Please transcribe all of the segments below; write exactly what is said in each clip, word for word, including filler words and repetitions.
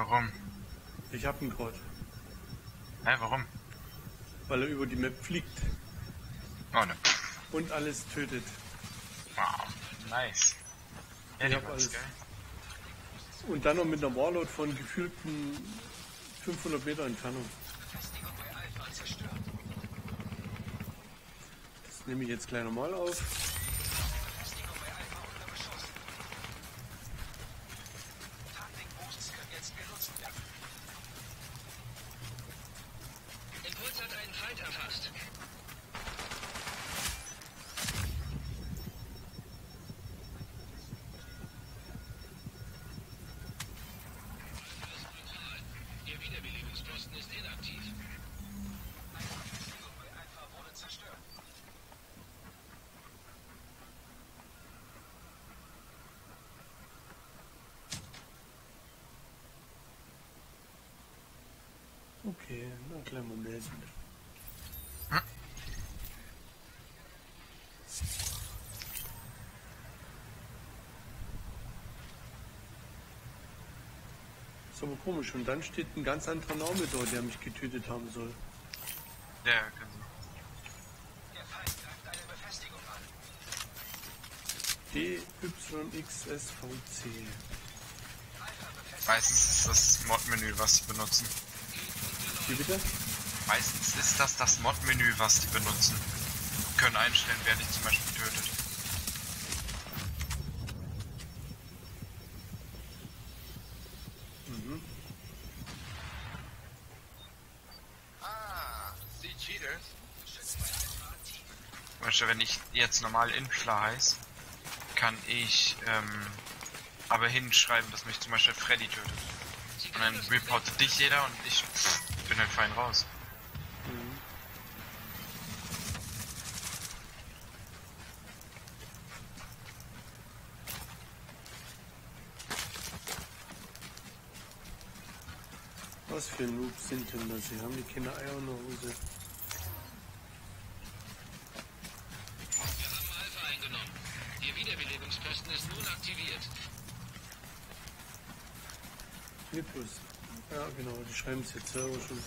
Warum? Ich hab ihn gerade. Hä, warum? Weil er über die Map fliegt. Oh ne. Und alles tötet. Wow, nice. Ja, Ich die hab war's, alles. geil. Und dann noch mit einer Warload von gefühlten fünfhundert Meter Entfernung. Das nehme ich jetzt gleich nochmal auf. Impuls hat einen Feind erfasst. Ihr Wiederbelebungsposten ist inaktiv. Wurde zerstört. Okay, na kleinen Moment. Ist aber komisch. Und dann steht ein ganz anderer Name da, der mich getötet haben soll. Ja, genau. Der Feind greift eine Befestigung an. D Y X S V C. Meistens ist das Mod-Menü, was die benutzen. Wie bitte? Meistens ist das das Mod-Menü, was die benutzen. Können einstellen, wer dich zum Beispiel tötet. Mhm. Ah, Sie Cheaters. Zum Beispiel, wenn ich jetzt normal Infla heiße, kann ich ähm, aber hinschreiben, dass mich zum Beispiel Freddy tötet. Und dann reportet dich jeder und ich bin halt fein raus. Mhm. Was für Noobs sind denn das? Sie haben die keine Eier in der Hose. Wir haben Alpha eingenommen. Ihr Wiederbelebungsposten ist nun aktiviert. Nippus. Ja, genau, die schreiben es jetzt selber schon.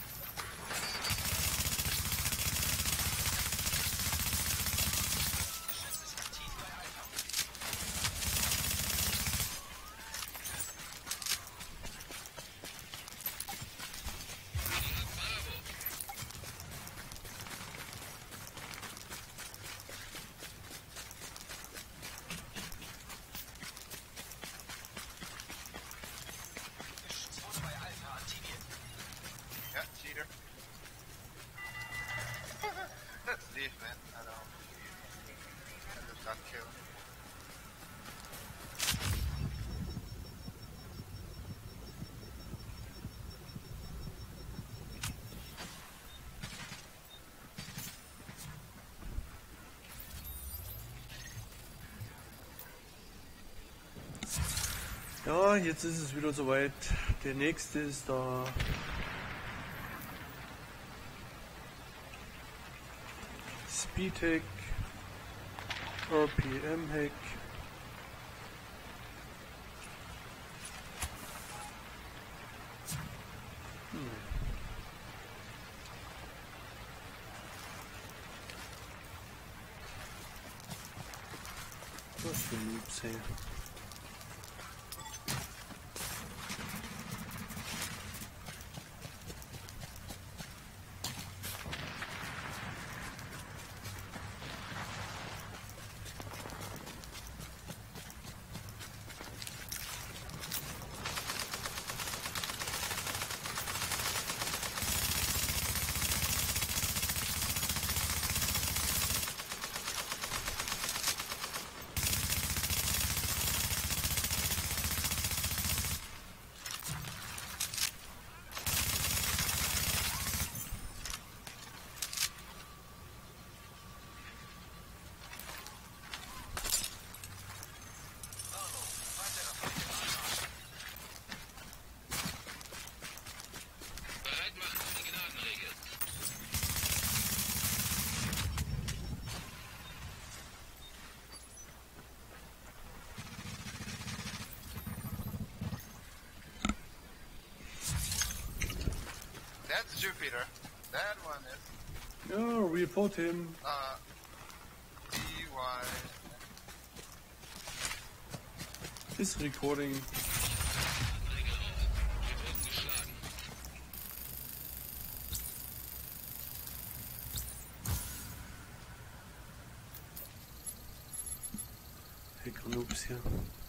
Ja, Cheater. Leave, man. I don't. I just got killed. Ja, jetzt ist es wieder soweit. Der nächste ist da. Speedhack, R P M-Hack. Hm. Was für Noobs, hey. Jupiter. That one is Ja, report him. uh D Y. Is recording. Anträge auf. Wir wurden geschlagen. Hacker Noobs hier.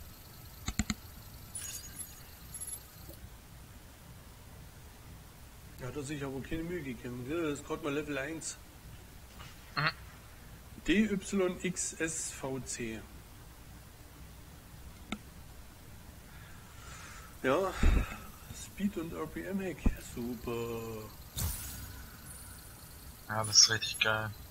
Ja, hat er sich aber keine Mühe gegeben. Ja, das ist gerade mal Level eins. Mhm. D Y X S V C. Ja, Speed und R P M Hack. Super. Ja, das ist richtig geil.